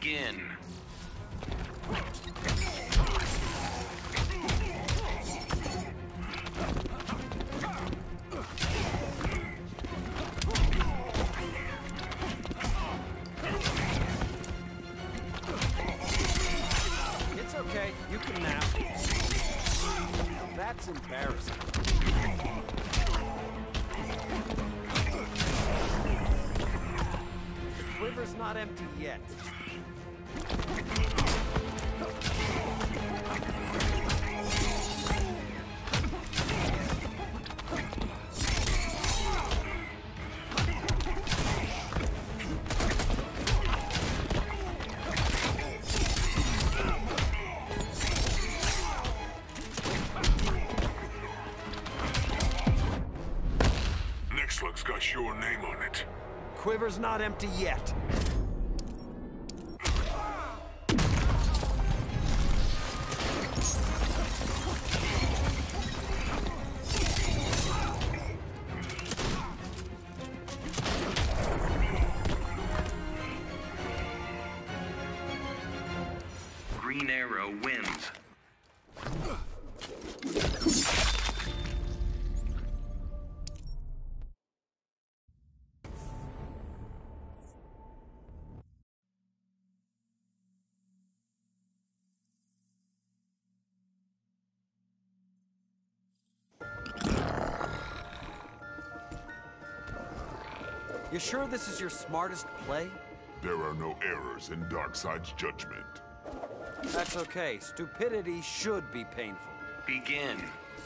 Begin. It's okay, you can nap. That's embarrassing. The quiver's not empty yet. Next one's got your name on it. Quiver's not empty yet. Green Arrow wins. You sure this is your smartest play? There are no errors in Darkseid's judgment. That's okay. Stupidity should be painful. Begin.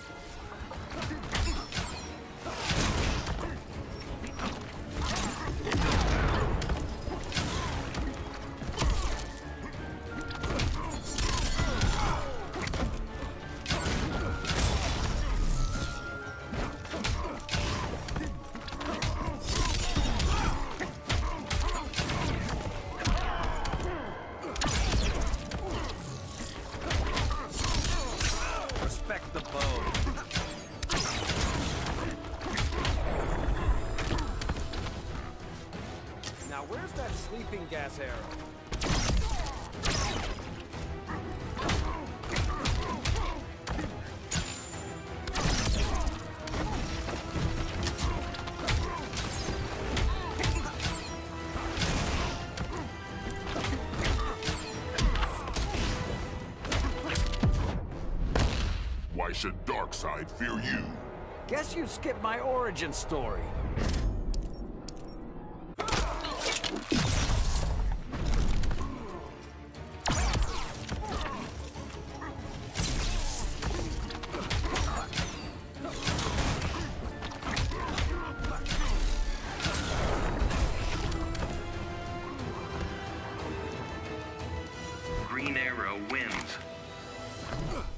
Respect the bow. Now where's that sleeping gas arrow? Why should Darkseid fear you? Guess you skipped my origin story. Green Arrow wins.